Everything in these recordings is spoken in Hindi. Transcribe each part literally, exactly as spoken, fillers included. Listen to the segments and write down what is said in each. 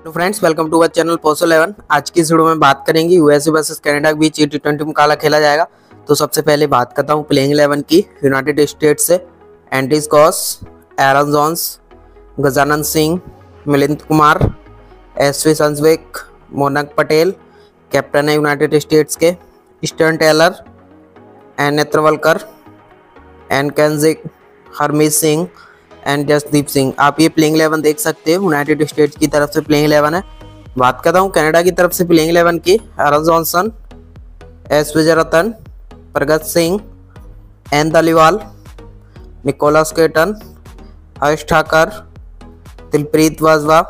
तो friends welcome to our channel post eleven. आज की इस वीडियो में बात करेंगे यूएसए वर्सेस कनाडा के बीच टी ट्वेंटी मुकाबला खेला जाएगा। तो सबसे पहले बात करता हूँ प्लेइंग इलेवन की। यूनाइटेड स्टेट्स से Andries Gous, Aaron Jones, Gajanand Singh, Milind Kumar, S V संजवेक, मोनक पटेल। कैप्टन है यूनाइटेड स्टेट्स के Steven Taylor, N Netravalkar, N Kenjige, Harmeet Singh and Jasdeep Singh. आप ये प्लेइंग इलेवन देख सकते हो, यूनाइटेड स्टेट्स की तरफ से प्लेइंग इलेवन है। बात करता हूँ कनाडा की तरफ से प्लेइंग इलेवन की। एरन Johnson, S Wijeyeratne, Pargat Singh, N Dhaliwal, Nicholas Kirton, Harsh Thaker, Dilpreet Bajwa,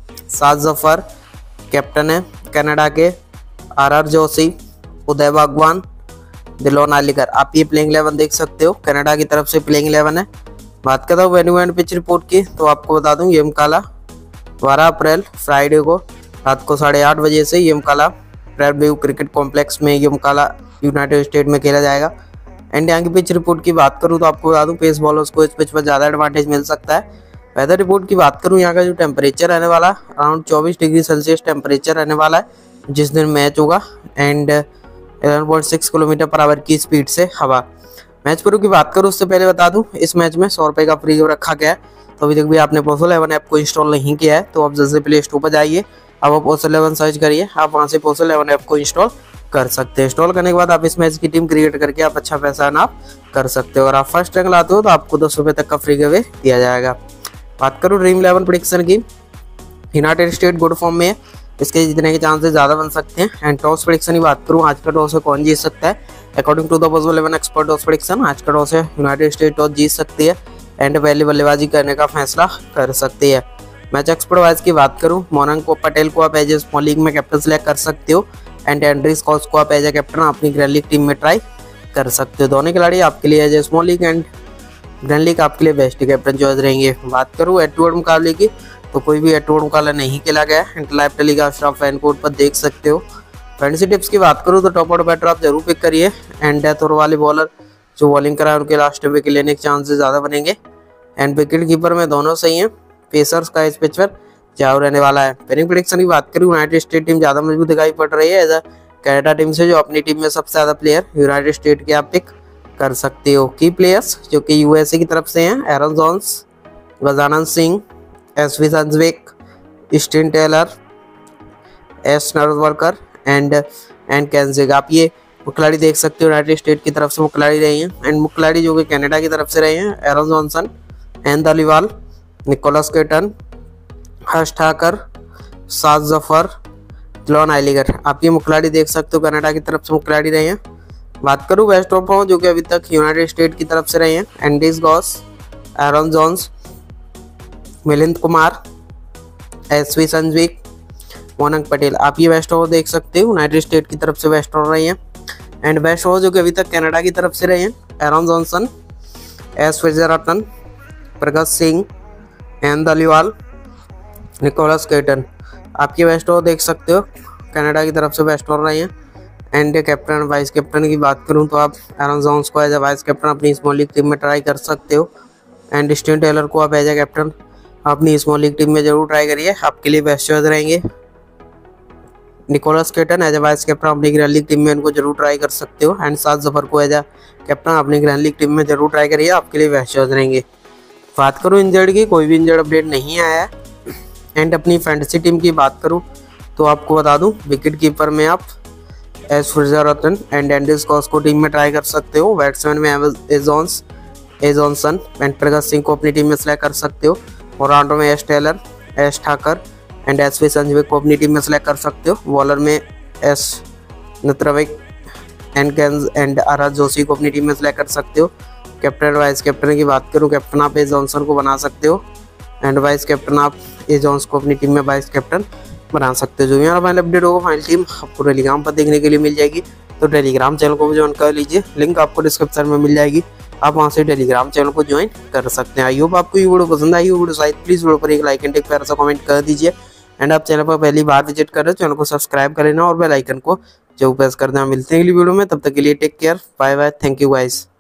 Saad Zafar. Captain है कनाडा के R R Joshi, Uday Bhagwan, Dillon Heyliger. आप ये प्लेइंग इलेवन देख सकते हो, कनाडा की तरफ से प्लेइंग इलेवन है। बात करता हूँ वेन्यू एंड पिच रिपोर्ट की, तो आपको बता दूं ये मुकाबला बारह अप्रैल फ्राइडे को रात को साढ़े आठ बजे से ये मुकाबला रेड व्यू क्रिकेट कॉम्प्लेक्स में ये मुकाबला यूनाइटेड स्टेट में खेला जाएगा। एंड यहाँ की पिच रिपोर्ट की बात करूँ तो आपको बता दूं पेस बॉलर्स को इस पिच पर ज़्यादा एडवांटेज मिल सकता है। वेदर रिपोर्ट की बात करूँ, यहाँ का जो टेम्परेचर रहने वाला अराउंड चौबीस डिग्री सेल्सियस टेम्परेचर रहने वाला है जिस दिन मैच होगा। And eleven point six kilometre per hour की स्पीड से हवा। मैच प्रू की बात करूँ उससे पहले बता दूं इस मैच में सौ रुपये का फ्री रखा गया है। तो अभी तक भी आपने पोस्ट इलेवन ऐप को इंस्टॉल नहीं किया है तो आप जैसे प्ले स्टोर पर जाइए, अब आप पोस्ट इलेवन सर्च करिए, आप वहां से पोस्ट इलेवन ऐप को इंस्टॉल कर सकते हैं। इंस्टॉल करने के बाद आप इस मैच की टीम क्रिएट करके आप अच्छा पैसा आप कर सकते हो। अगर आप फर्स्ट रैंक लाते हो तो आपको दस रुपये तक का फ्री गिवे दिया जाएगा। बात करूँ ड्रीम इलेवन प्रेडिक्शन की, यूनाइटेड स्टेट गुड फॉर्म में है, इसके जीतने के चांसेस ज़्यादा बन सकते हैं। एंड टॉस प्रेडिक्शन की बात करूँ, आज का टॉस है कौन जीत सकता है according to the post eleven expert toss prediction. आज का टॉस है यूनाइटेड स्टेट टॉस जीत सकती है एंड पहले बल्लेबाजी करने का फैसला कर सकती है। मैच एक्सपर्ट वाइज की बात करूँ, मोनक को पटेल को आप एज ए स्मॉल लीग में कैप्टन सेलेक्ट कर सकते हो एंड एंड्री स्कॉस को आप एज ए कैप्टन अपनी ग्रैंड लीग टीम में ट्राई कर सकते हो। दोनों खिलाड़ी आपके लिए as a small league and grand league आपके लिए बेस्ट कैप्टन चॉइस रहेंगे। बात करूँ एट टू एट मुकाबले की, तो कोई भी एट टू एट मुकाबला नहीं खेला गया है। लाइव टेलीकास्ट आप फैन कोड पर देख सकते हो। फैंटेसी टिप्स की बात करूँ तो टॉप ऑर्डर बैटर आप जरूर पिक करिए एंड डेथ ओवर वाले बॉलर जो बॉलिंग कराए उनके लास्ट विकेट लेने के चांसेस ज़्यादा बनेंगे। एंड विकेट कीपर में दोनों सही हैं। पेसर्स का इस पिच पर जाओ रहने वाला है। पेनिंग प्रेडिक्शन की बात करूँ, यूनाइटेड स्टेट टीम ज़्यादा मजबूत दिखाई पड़ रही है एज अ कनाडा टीम से, जो अपनी टीम में सबसे ज़्यादा प्लेयर यूनाइटेड स्टेट के आप पिक कर सकते हो। की प्लेयर्स जो कि यूएसए की तरफ से हैं, Aaron Jones, Gajanand Singh, S V संजवेक, Steven Taylor, S Netravalkar and and Kenjige. आप ये खिलाड़ी देख सकते हो, यूनाइटेड स्टेट की तरफ से वो खिलाड़ी रही हैं। एंड मुख्य खिलाड़ी जो कि कनाडा की तरफ से रहे हैं, Aaron Johnson, N Dhaliwal, Nicholas Kirton, Harsh Thaker, Saad Zafar, Dillon Heyliger. आप ये मुख्य खिलाड़ी देख सकते हो, कनाडा की तरफ से मुख्य खिलाड़ी रहे हैं। बात करूँ बेस्ट ऑफ फॉर्म जो कि अभी तक यूनाइटेड स्टेट की तरफ से रहे हैं, Andries Gous, Aaron Jones, Milind Kumar, S V संजवेक, मोनक पटेल। आप ये वेस्ट ओवर देख सकते हो, यूनाइटेड स्टेट की तरफ से वेस्ट ओवर रहे हैं। एंड वेस्ट ओवर जो कि अभी तक कनाडा की तरफ से रहे हैं, Aaron Johnson, S Wijeyeratne, Pargat Singh, N Dhaliwal, Nicholas Kirton. आप ये वेस्ट ओवर देख सकते हो, कनाडा की तरफ से वेस्ट ओवर रहे हैं। एंड कैप्टन वाइस कैप्टन की बात करूँ तो आप एरन जोन्स को एज ए वाइस कैप्टन अपनी स्मॉल लीग टीम में ट्राई कर सकते हो। एंड स्टर्न टेलर को आप एज ए कैप्टन अपनी स्मॉल लीग टीम में जरूर ट्राई करिए, आपके लिए बेस्ट चॉइस रहेंगे। Nicholas Kirton as a vice captain अपनी ग्रैंड लीग टीम में उनको जरूर ट्राई कर सकते हो। एंड साद जफर को एज ए कैप्टन अपनी ग्रैंड लीग टीम में जरूर ट्राई करिए, आपके लिए बेस्ट चॉइस रहेंगे। बात करूँ इंजर्ड की, कोई भी इंजर्ड अपडेट नहीं आया है। एंड अपनी फैंटेसी टीम की बात करूँ तो आपको बता दूँ विकेट कीपर में आप S Wijeyeratne and Andries Gous को टीम में ट्राई कर सकते हो। बैट्समैन में एजॉन्स ए जॉनसन एंड प्रगत सिंह को अपनी टीम में सेलेक्ट कर सकते हो। और ऑलराउंडर में S Taylor, S Thaker and S V संजवेक को अपनी टीम में सेलेक्ट कर सकते हो। बॉलर में S Netravalkar and Kenjige and R R Joshi को अपनी टीम में सेलेक्ट कर सकते हो। कैप्टन वाइस कैप्टन की बात करूँ, कैप्टन आप ए जॉनसन को बना सकते हो एंड वाइस कैप्टन आप ए जॉन्स को अपनी टीम में वाइस कैप्टन बना सकते हो। जो यहाँ फाइनल अपडेट होगा, फाइनल टीम आपको टेलीग्राम पर देखने के लिए मिल जाएगी, तो टेलीग्राम चैनल को भी ज्वाइन कर लीजिए, लिंक आपको डिस्क्रिप्शन में मिल जाएगी, आप वहां से टेलीग्राम चैनल को ज्वाइन कर सकते हैं। आई होप आपको ये वीडियो पसंद आई हो, वीडियो शायद प्लीज वीडियो पर एक लाइक एंड एक प्यारा सा कमेंट कर दीजिए। एंड आप चैनल पर पहली बार विजिट कर रहे हो, चैनल को सब्सक्राइब कर लेना और बेल आइकन को जरूर प्रेस कर देना। मिलते हैं अगली वीडियो में, तब तक के लिए take care, bye bye, thank you guys.